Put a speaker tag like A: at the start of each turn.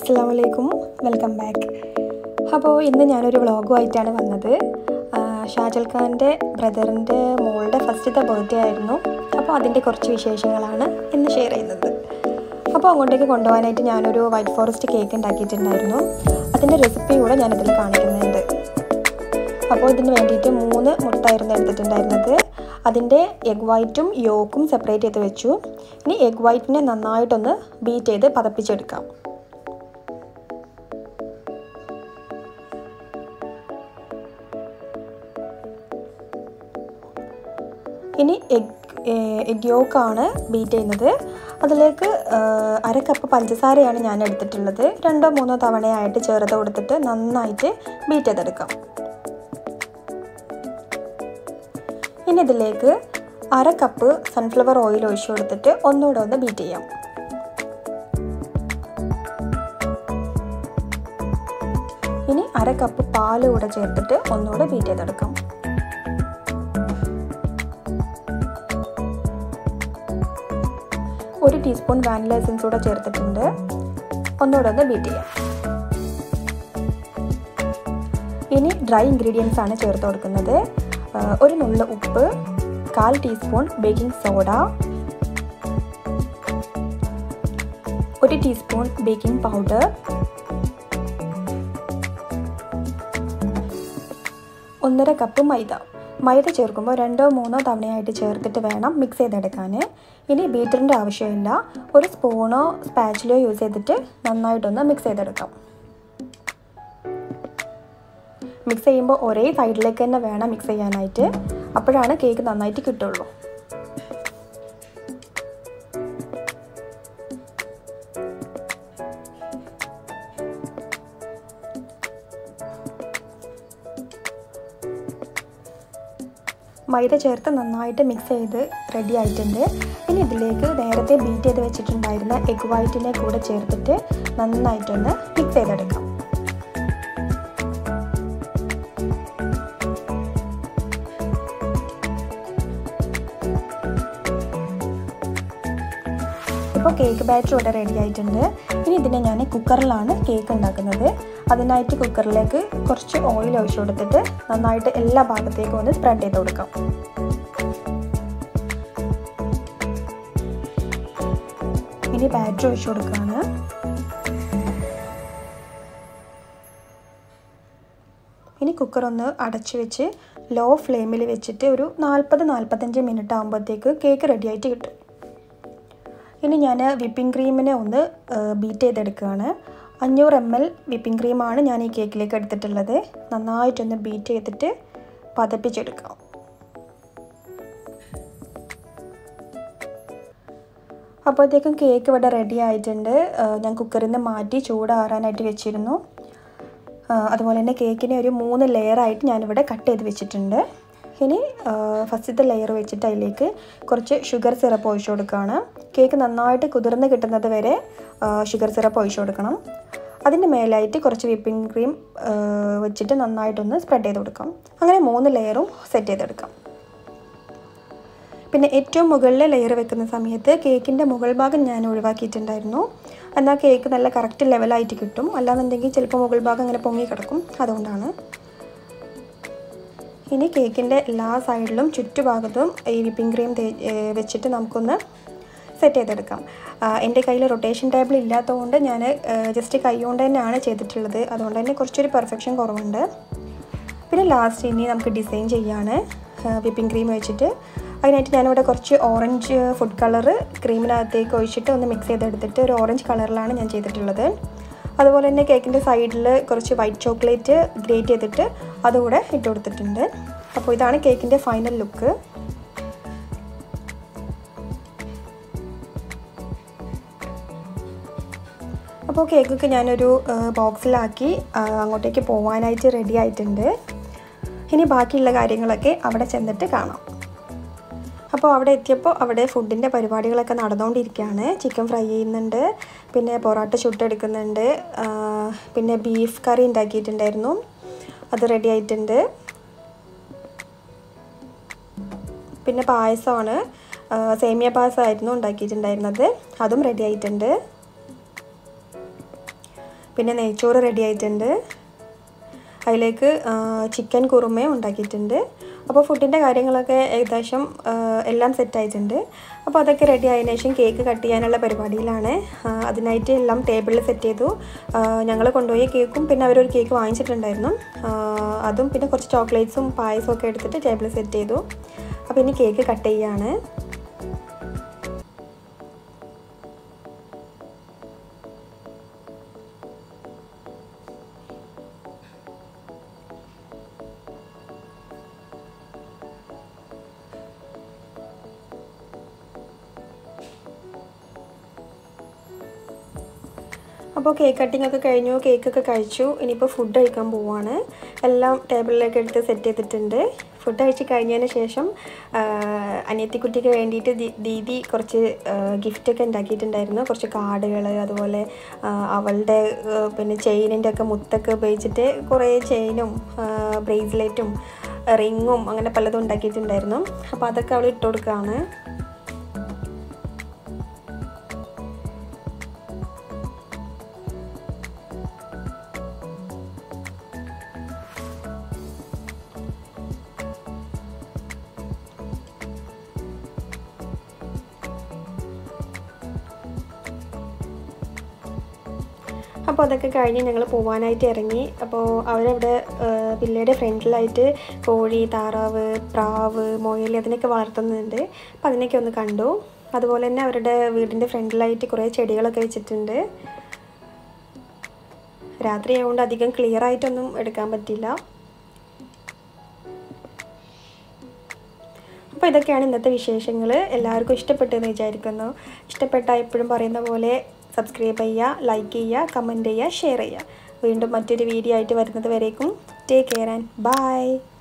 A: Assalamualaikum, welcome back. അപ്പോൾ ഇന്ന് ഞാനൊരു വ്ളോഗുമായിട്ടാണ് വന്നത്. ഷാജൽ ഖാൻ്റെ ബ്രദറിൻ്റെ മോളുടെ ഫസ്റ്റത്തെ ബർത്ത്ഡേ ആയിരുന്നു. അപ്പോൾ അതിൻ്റെ കുറച്ച് വിശേഷങ്ങളാണ് ഇന്ന് ഷെയർ ചെയ്യുന്നത്. അപ്പോൾ അങ്ങോട്ടേക്ക് കൊണ്ടുപോകാനായിട്ട് ഞാനൊരു വൈറ്റ് ഫോറസ്റ്റ് കേക്ക് ഉണ്ടാക്കിയിട്ടുണ്ടായിരുന്നു. അതിൻ്റെ റെസിപ്പി കൂടെ ഞാനിതിൽ കാണിക്കുന്നുണ്ട്. അപ്പോൾ ഇതിന് വേണ്ടിയിട്ട് 3 മുട്ടയായിരുന്നു എടുത്തിട്ടുണ്ടായിരുന്നത്. അതിൻ്റെ എഗ് വൈറ്റും യോക്കും സെപ്പറേറ്റ് ചെയ്ത് വെച്ചു. ഇനി എഗ് വൈറ്റിനെ നന്നായിട്ടൊന്ന് ബീറ്റ് ചെയ്ത് പതപ്പിച്ചെടുക്കാം. ഇനി എഗ് യോക്കാണ് ബീറ്റ് ചെയ്യുന്നത്. അതിലേക്ക് 1/2 കപ്പ് പഞ്ചസാരയാണ് ഞാൻ എടുത്തിട്ടുള്ളത്. 2-3 തവണയായിട്ട് ചേർത്ത് കൊടുത്തിട്ട് നന്നായിട്ട് ബീറ്റ് ചെയ്തെടുക്കാം. ഇനി ഇതിലേക്ക് 1/2 കപ്പ് സൺഫ്ലവർ ഓയിൽ ഒഴിച്ചു കൊടുത്തിട്ട് ഒന്നുകൂടെ ഒന്ന് ബീറ്റ് ചെയ്യാം. ഇനി 1/2 കപ്പ് പാല് കൂടെ ചേർത്തിട്ട് ഒന്നുകൂടെ ബീറ്റ് ചെയ്തെടുക്കാം. ഒരു ടീസ്പൂൺ വാനില എസൻസ് കൂടെ ചേർത്തിട്ടുണ്ട്. ഒന്നുകൂടെ ഒന്ന് ബീറ്റ് ചെയ്യാം. ഇനി ഡ്രൈ ഇൻഗ്രീഡിയൻസ് ആണ് ചേർത്ത് കൊടുക്കുന്നത്. ഒരു നുള്ള് ഉപ്പ്, 1/4 teaspoon baking soda, 1 teaspoon baking powder, 1/2 cup മൈദ. മൈദ ചേർക്കുമ്പോൾ 2-3 തവണയായിട്ട് ചേർത്തിട്ട് വേണം മിക്സ് ചെയ്തെടുക്കാൻ. ഇനി ബീറ്ററിൻ്റെ ആവശ്യമില്ല. ഒരു സ്പൂണോ സ്പാച്ചിലോ യൂസ് ചെയ്തിട്ട് നന്നായിട്ടൊന്ന് മിക്സ് ചെയ്തെടുക്കാം. മിക്സ് ചെയ്യുമ്പോൾ ഒരേ സൈഡിലേക്ക് തന്നെ വേണം മിക്സ് ചെയ്യാനായിട്ട്. അപ്പോഴാണ് കേക്ക് നന്നായിട്ട് കിട്ടുള്ളൂ. മൈദ ചേർത്ത് നന്നായിട്ട് മിക്സ് ചെയ്ത് റെഡി ആയിട്ടുണ്ട്. ഇനി ഇതിലേക്ക് നേരത്തെ ബീറ്റ് ചെയ്ത് വെച്ചിട്ടുണ്ടായിരുന്ന എഗ് വൈറ്റിനെ കൂടെ ചേർത്തിട്ട് നന്നായിട്ടൊന്ന് മിക്സ് ചെയ്തെടുക്കാം. ഇപ്പോൾ കേക്ക് ബാറ്റർ ഇവിടെ റെഡി ആയിട്ടുണ്ട്. ഇനി ഇതിനെ ഞാൻ കുക്കറിലാണ് കേക്ക് ഉണ്ടാക്കുന്നത്. അതിനായിട്ട് കുക്കറിലേക്ക് കുറച്ച് ഓയിൽ ഒഴിച്ചു കൊടുത്തിട്ട് നന്നായിട്ട് എല്ലാ ഭാഗത്തേക്കും ഒന്ന് സ്പ്രെഡ് ചെയ്ത് കൊടുക്കാം. ഇനി ബാറ്റർ ഒഴിച്ചു കൊടുക്കുകയാണ്. ഇനി കുക്കർ ഒന്ന് അടച്ചു വെച്ച് ലോ ഫ്ലെയിമിൽ വെച്ചിട്ട് ഒരു 40-45 മിനിറ്റ് ആകുമ്പോഴത്തേക്ക് കേക്ക് റെഡി ആയിട്ട് കിട്ടും. ഇനി ഞാൻ വിപ്പിംഗ് ക്രീമിനെ ഒന്ന് ബീറ്റ് ചെയ്തെടുക്കുകയാണ്. 500 ml വിപ്പിംഗ് ക്രീമാണ് ഞാൻ ഈ കേക്കിലേക്ക് എടുത്തിട്ടുള്ളത്. നന്നായിട്ടൊന്ന് ബീറ്റ് ചെയ്തിട്ട് പതപ്പിച്ചെടുക്കാം. അപ്പോഴത്തേക്കും കേക്ക് ഇവിടെ റെഡി ആയിട്ടുണ്ട്. ഞാൻ കുക്കറിൽ നിന്ന് മാറ്റി ചൂടാറാനായിട്ട് വെച്ചിരുന്നു. അതുപോലെ തന്നെ കേക്കിനെ ഒരു 3 ലെയറായിട്ട് ഞാനിവിടെ കട്ട് ചെയ്ത് വെച്ചിട്ടുണ്ട്. ഇനി ഫസ്റ്റത്തെ ലെയർ വെച്ചിട്ട് അതിലേക്ക് കുറച്ച് ഷുഗർ സിറപ്പ് ഒഴിച്ചു കൊടുക്കുകയാണ്. കേക്ക് നന്നായിട്ട് കുതിർന്ന് കിട്ടുന്നത് വരെ ഷുഗർ സിറപ്പ് ഒഴിച്ചു കൊടുക്കണം. അതിൻ്റെ മേലായിട്ട് കുറച്ച് വിപ്പിംഗ് ക്രീം വെച്ചിട്ട് നന്നായിട്ടൊന്ന് സ്പ്രെഡ് ചെയ്ത് കൊടുക്കാം. അങ്ങനെ 3 ലെയറും സെറ്റ് ചെയ്തെടുക്കാം. പിന്നെ ഏറ്റവും മുകളിലെ ലെയർ വെക്കുന്ന സമയത്ത് കേക്കിൻ്റെ മുകൾ ഭാഗം ഞാൻ ഒഴിവാക്കിയിട്ടുണ്ടായിരുന്നു. എന്നാൽ കേക്ക് നല്ല കറക്റ്റ് ലെവലായിട്ട് കിട്ടും. അല്ലാന്നുണ്ടെങ്കിൽ ചിലപ്പോൾ മുകൾ ഭാഗം അങ്ങനെ പൊങ്ങി കിടക്കും. അതുകൊണ്ടാണ്. ഇനി കേക്കിൻ്റെ എല്ലാ സൈഡിലും ചുറ്റുഭാഗത്തും ഈ വിപ്പിംഗ് ക്രീം വെച്ചിട്ട് നമുക്കൊന്ന് സെറ്റ് ചെയ്തെടുക്കാം. എൻ്റെ കയ്യിൽ റൊട്ടേഷൻ ടേബിൾ ഇല്ലാത്തതുകൊണ്ട് ഞാൻ ജസ്റ്റ് കൈ കൊണ്ട് തന്നെയാണ് ചെയ്തിട്ടുള്ളത്. അതുകൊണ്ട് തന്നെ കുറച്ചൊരു പെർഫെക്ഷൻ കുറവുണ്ട്. പിന്നെ ലാസ്റ്റ് ഇനി നമുക്ക് ഡിസൈൻ ചെയ്യാണ് വിപ്പിംഗ് ക്രീം വെച്ചിട്ട്. അതിനായിട്ട് ഞാനിവിടെ കുറച്ച് ഓറഞ്ച് ഫുഡ് കളർ ക്രീമിനകത്തേക്ക് ഒഴിച്ചിട്ട് ഒന്ന് മിക്സ് ചെയ്തെടുത്തിട്ട് ഒരു ഓറഞ്ച് കളറിലാണ് ഞാൻ ചെയ്തിട്ടുള്ളത്. അതുപോലെ തന്നെ കേക്കിൻ്റെ സൈഡിൽ കുറച്ച് വൈറ്റ് ചോക്ലേറ്റ് ഗ്രേറ്റ് ചെയ്തിട്ട് അതുകൂടെ ഇട്ട് കൊടുത്തിട്ടുണ്ട്. അപ്പോൾ ഇതാണ് കേക്കിൻ്റെ ഫൈനൽ ലുക്ക്. അപ്പോൾ കേക്കൊക്കെ ഞാനൊരു ബോക്സിലാക്കി അങ്ങോട്ടേക്ക് പോകാനായിട്ട് റെഡി ആയിട്ടുണ്ട്. ഇനി ബാക്കിയുള്ള കാര്യങ്ങളൊക്കെ അവിടെ ചെന്നിട്ട് കാണാം. അപ്പോൾ അവിടെ എത്തിയപ്പോൾ അവിടെ ഫുഡിൻ്റെ പരിപാടികളൊക്കെ നടന്നുകൊണ്ടിരിക്കുകയാണ്. ചിക്കൻ ഫ്രൈ ചെയ്യുന്നുണ്ട്, പിന്നെ പൊറോട്ട ചുട്ടെടുക്കുന്നുണ്ട്, പിന്നെ ബീഫ് കറി ഉണ്ടാക്കിയിട്ടുണ്ടായിരുന്നു, അത് റെഡി ആയിട്ടുണ്ട്. പിന്നെ പായസമാണ്, സേമിയ പായസമായിരുന്നു ഉണ്ടാക്കിയിട്ടുണ്ടായിരുന്നത്, അതും റെഡി ആയിട്ടുണ്ട്. പിന്നെ നെയ്ച്ചോറ് റെഡി ആയിട്ടുണ്ട്. അതിലേക്ക് ചിക്കൻ കുറുമയും ഉണ്ടാക്കിയിട്ടുണ്ട്. അപ്പോൾ ഫുഡിൻ്റെ കാര്യങ്ങളൊക്കെ ഏകദേശം എല്ലാം സെറ്റായിട്ടുണ്ട്. അപ്പോൾ അതൊക്കെ റെഡി ആയതിനു ശേഷം കേക്ക് കട്ട് ചെയ്യാനുള്ള പരിപാടിയിലാണ്. അതിനായിട്ട് എല്ലാം ടേബിളിൽ സെറ്റ് ചെയ്തു. ഞങ്ങൾ കൊണ്ടുപോയി കേക്കും പിന്നെ അവരൊരു കേക്ക് വാങ്ങിച്ചിട്ടുണ്ടായിരുന്നു. അതും പിന്നെ കുറച്ച് ചോക്ലേറ്റ്സും പായസവും ഒക്കെ എടുത്തിട്ട് ടേബിളിൽ സെറ്റ് ചെയ്തു. അപ്പോൾ ഇനി കേക്ക് കട്ട് ചെയ്യുകയാണ്. അപ്പോൾ കേക്ക് കട്ടിംഗ് ഒക്കെ കഴിഞ്ഞു, കേക്കൊക്കെ കഴിച്ചു. ഇനിയിപ്പോൾ ഫുഡ് കഴിക്കാൻ പോവുകയാണ്. എല്ലാം ടേബിളിലേക്ക് എടുത്ത് സെറ്റ് ചെയ്തിട്ടുണ്ട്. ഫുഡ് കഴിച്ച് കഴിഞ്ഞതിന് ശേഷം അനിയത്തിക്കുട്ടിക്ക് വേണ്ടിയിട്ട് ദീദി കുറച്ച് ഗിഫ്റ്റൊക്കെ ഉണ്ടാക്കിയിട്ടുണ്ടായിരുന്നു. കുറച്ച് കാർഡുകൾ, അതുപോലെ അവളുടെ പിന്നെ ചെയിനിൻ്റെ ഒക്കെ മുത്തൊക്കെ ഉപയോഗിച്ചിട്ട് കുറേ ചെയിനും ബ്രേസ്ലെറ്റും റിങ്ങും അങ്ങനെ പലതും ഉണ്ടാക്കിയിട്ടുണ്ടായിരുന്നു. അപ്പോൾ അതൊക്കെ അവൾ ഇട്ട് കൊടുക്കുകയാണ്. അപ്പോൾ അതൊക്കെ കഴിഞ്ഞ് ഞങ്ങൾ പോകാനായിട്ട് ഇറങ്ങി. അപ്പോൾ അവരവിടെ വില്ലയുടെ ഫ്രണ്ടിലായിട്ട് കോഴി, താറാവ്, പ്രാവ്, മുയൽ അതിനൊക്കെ വളർത്തുന്നുണ്ട്. അപ്പോൾ അതിനൊക്കെ ഒന്ന് കണ്ടു. അതുപോലെ തന്നെ അവരുടെ വീടിൻ്റെ ഫ്രണ്ടിലായിട്ട് കുറേ ചെടികളൊക്കെ വെച്ചിട്ടുണ്ട്. രാത്രി ആയതുകൊണ്ട് അധികം ക്ലിയർ ആയിട്ടൊന്നും എടുക്കാൻ പറ്റില്ല. അപ്പോൾ ഇതൊക്കെയാണ് ഇന്നത്തെ വിശേഷങ്ങൾ. എല്ലാവർക്കും ഇഷ്ടപ്പെട്ടെന്ന് വിചാരിക്കുന്നു. ഇഷ്ടപ്പെട്ടാൽ എപ്പോഴും പറയുന്ന പോലെ സബ്സ്ക്രൈബ് ചെയ്യുക, ലൈക്ക് ചെയ്യുക, കമൻറ്റ് ചെയ്യുക, ഷെയർ ചെയ്യുക. വീണ്ടും മറ്റൊരു വീഡിയോ ആയിട്ട് വരുന്നത് വരേക്കും ടേക്ക് കെയർ ആൻഡ് ബൈ.